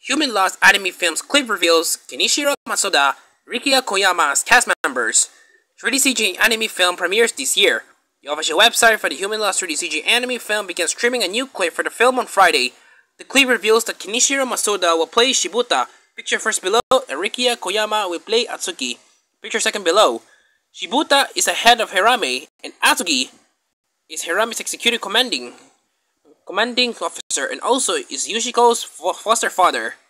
Human Lost anime film's clip reveals Kenichirou Matsuda, Rikiya Koyama as cast members. 3D CG anime film premieres this year. The official website for the Human Lost 3D CG anime film began streaming a new clip for the film on Friday. The clip reveals that Kenichirou Matsuda will play Shibuta, picture first below, and Rikiya Koyama will play Atsuki, picture second below. Shibuta is the head of Hirame, and Atsuki is Hirame's executive commanding officer and also is Yushiko's foster father.